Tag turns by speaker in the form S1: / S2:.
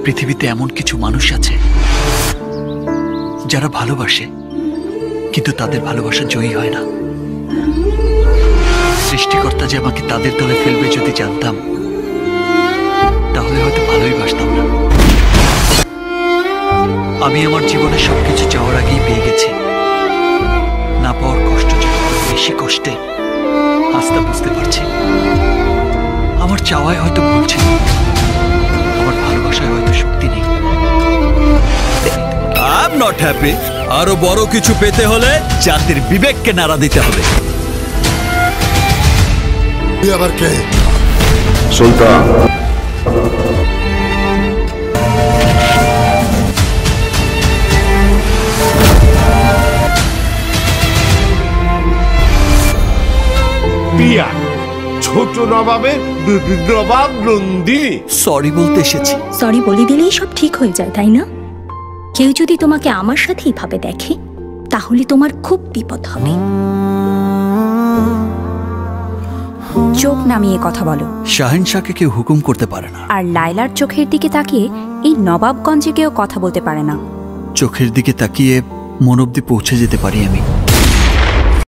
S1: পৃথিবীতে এমন কিছু মানুষ আছে যারা ভালোবাসে, কিন্তু তাদের ভালোবাসা জয়ী হয় না। সৃষ্টিকর্তা যে আমাকে তাদের দলে ফেলবে যদি জানতাম, তাহলে হয়তো ভালোই বাসতাম না। আমি আমার জীবনে সবকিছু চাওয়ার আগেই পেয়ে গেছি। না পাওয়ার কষ্ট যে কত বেশি কষ্টে, আজ তা বুঝতে পারছি। আমার চাওয়ায় হয়তো ভুল ছিল, আমার ভালোবাসায় হয়তো শক্তি নেই।
S2: I am not happy. আরো বড় কিছু পেতে হলে জাতির বিবেককে নাড়া দিতে হবে।
S3: আবার কে?
S4: সুলতান।
S3: পিয়া, ছোট নবাবের নবাব নন্দিনী।
S2: সরি বলতে এসেছি।
S5: সরি বলে দিলেই সব ঠিক হয়ে যায়, তাই না? কেউ যদি তোমাকে আমার সাথেই ভাবে দেখে, তাহলে তোমার খুব বিপদ হবে।
S6: চোখ নামিয়ে কথা বলো।
S1: শাহেনশাহকে কেউ হুকুম করতে পারে না,
S6: আর লায়লার চোখের দিকে তাকিয়ে এই নবাবগঞ্জে কেউ কথা বলতে পারে না।
S1: চোখের দিকে তাকিয়ে মন অব্দি পৌঁছে যেতে পারি আমি।